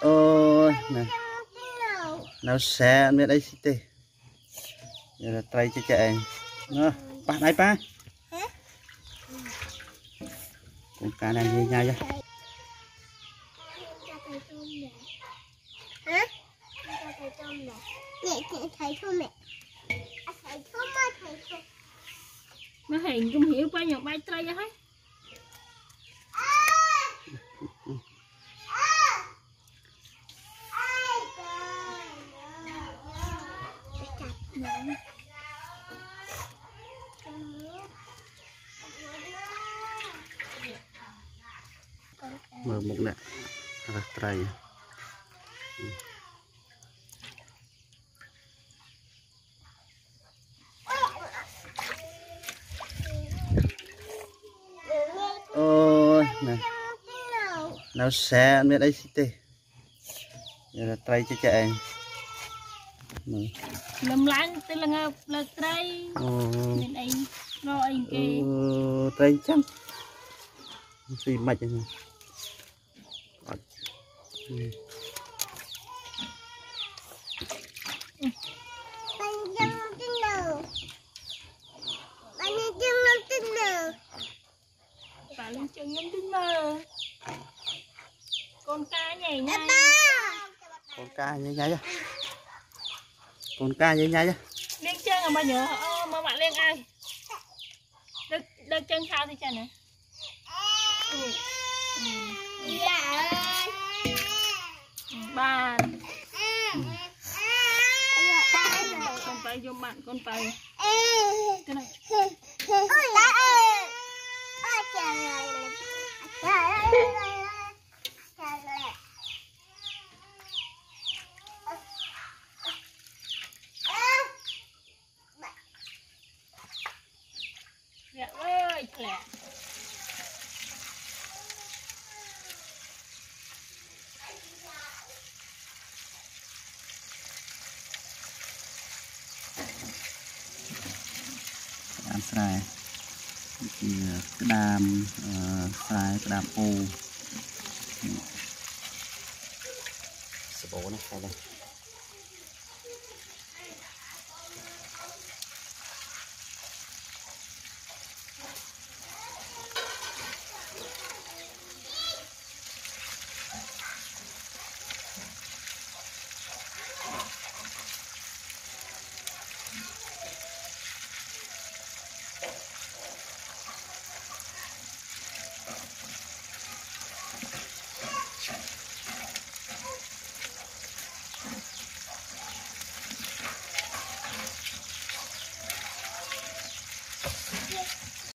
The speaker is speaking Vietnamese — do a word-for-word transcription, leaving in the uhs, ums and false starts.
ôi này nào xe biết đây xí tê giờ là tay cho chạy nó bắt đây ba con cá này như nhau chứ nó hình không hiểu bao nhiêu bay trai hết mở một nè là trai ôi này nào xe biết đây xí tê giờ là tay cho chạy lầm láng tên là ngọc là trai bên đây rồi anh kì tay trắng suy mạch này bà lên chân ngắm tin mơ con cá nhảy nhảy con cá như nhảy chứ con cá như nhảy chứ lên chân à mà nhớ ờ, mà bạn lên ai được được chân sao thì chân này ừ. Ừ. Ba con tay vô bạn con tay cái này dạ ơi lẹ ăn xài thì cái đàm xài cái đàm ô sờ bố này đây